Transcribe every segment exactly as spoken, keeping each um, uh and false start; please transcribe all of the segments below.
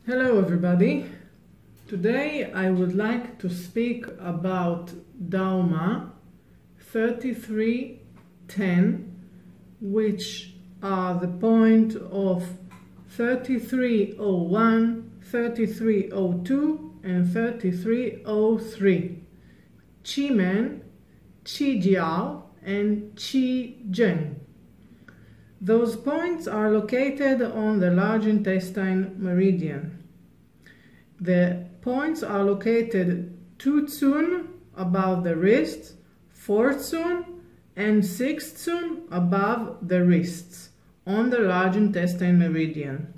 Hello everybody. Today I would like to speak about Dauma thirty-three ten, which are the point of thirty-three oh one, thirty-three oh two and thirty-three oh three. Qimen, Qijiao and Qizhen. Those points are located on the large intestine meridian. The points are located two tsun above the wrists, four tsun and six tsun above the wrists on the large intestine meridian.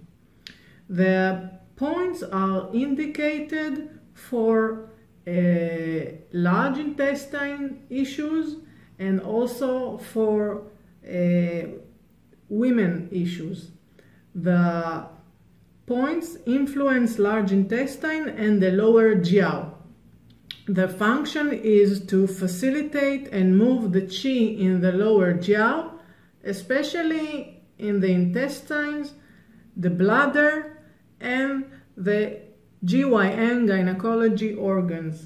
The points are indicated for uh, large intestine issues and also for uh, women issues. The points influence large intestine and the lower jiao. The function is to facilitate and move the qi in the lower jiao, especially in the intestines, the bladder and the G Y N gynecology organs.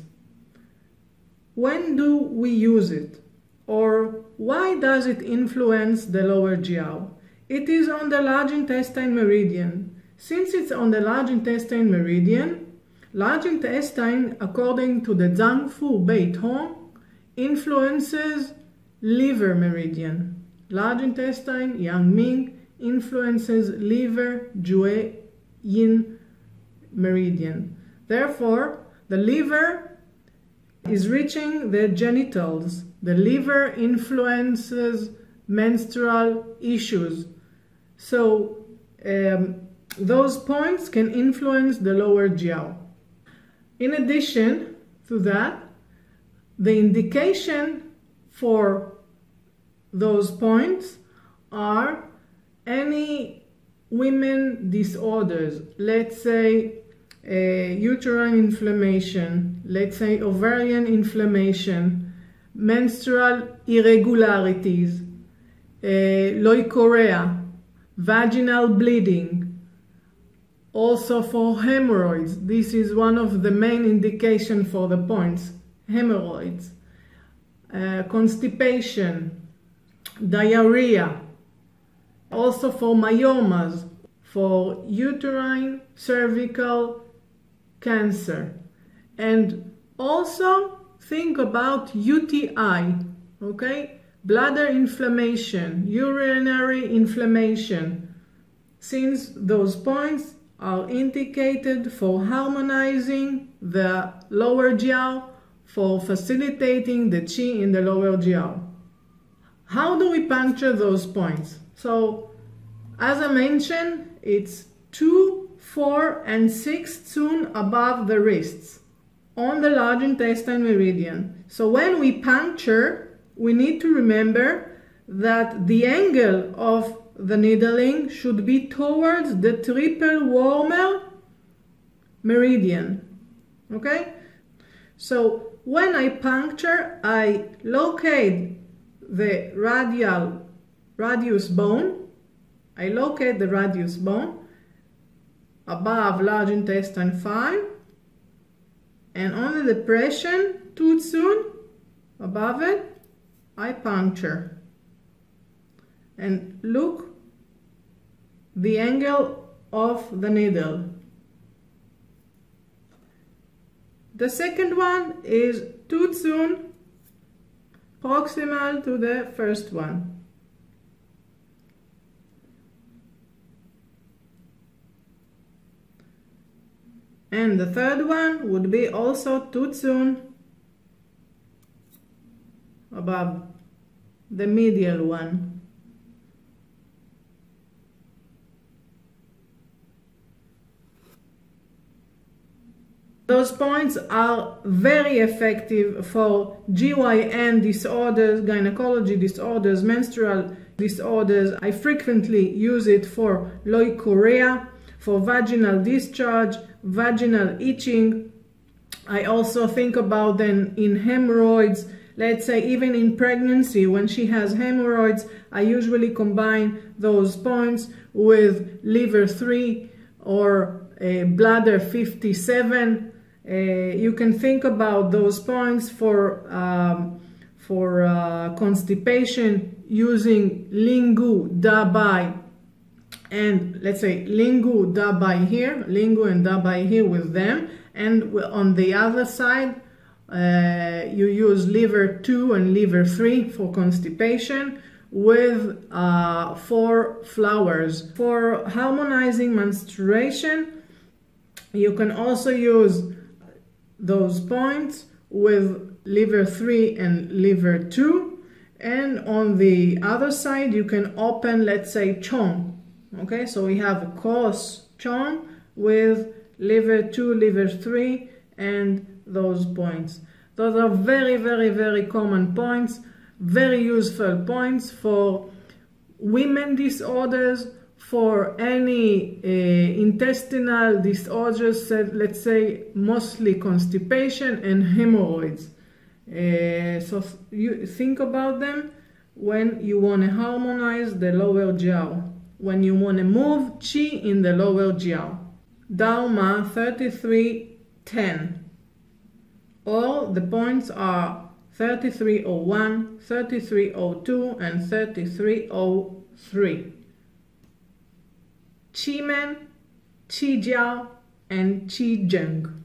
When do we use it? Or why does it influence the lower jiao? It is on the large intestine meridian. Since it's on the large intestine meridian, large intestine, according to the Zhang Fu Bei Tong, influences liver meridian. Large intestine, Yang Ming, influences liver Jue Yin meridian. Therefore, the liver is reaching the genitals. The liver influences menstrual issues. So um, those points can influence the lower jiao. In addition to that, the indication for those points are any women disorders, let's say uh, uterine inflammation, let's say ovarian inflammation, menstrual irregularities, uh, leukorrhea, vaginal bleeding, also for hemorrhoids. This is one of the main indications for the points, hemorrhoids, uh, constipation, diarrhea, also for myomas, for uterine cervical cancer, and also think about U T I, okay? Bladder inflammation, urinary inflammation, since those points are indicated for harmonizing the lower jiao, for facilitating the qi in the lower jiao. How do we puncture those points? So, as I mentioned, it's two, four, and six tsun above the wrists on the large intestine meridian. So when we puncture, we need to remember that the angle of the needling should be towards the triple wormer meridian. Okay? So when I puncture, I locate the radial radius bone. I locate the radius bone above large intestine five, and on the depression, two tsun above it, I puncture. And look the angle of the needle. The second one is two tsun proximal to the first one. And the third one would be also two tsun above the medial one. Those points are very effective for G Y N disorders, gynecology disorders, menstrual disorders. I frequently use it for leukorrhea, for vaginal discharge, vaginal itching. I also think about them in hemorrhoids. Let's say even in pregnancy, when she has hemorrhoids, I usually combine those points with liver three or uh, bladder fifty-seven. Uh, you can think about those points for um, for uh, constipation using Lingu Dabai, and let's say Lingu Dabai here, Lingu and Dabai here with them, and on the other side uh, you use liver two and liver three for constipation with uh, four flowers. For harmonizing menstruation, you can also use those points with liver three and liver two, and on the other side you can open, let's say, Chong. Okay, so we have a cross Chong with liver two, liver three, and those points. Those are very, very, very common points, very useful points for women disorders, for any uh, intestinal disorders, let's say mostly constipation and hemorrhoids. Uh, so you think about them when you want to harmonize the lower jiao, when you want to move qi in the lower jiao. Dao Ma thirty-three ten. All the points are thirty-three oh one, thirty-three oh two, and thirty-three oh three. Qi Men, Qi Jiao, and Qi Zheng.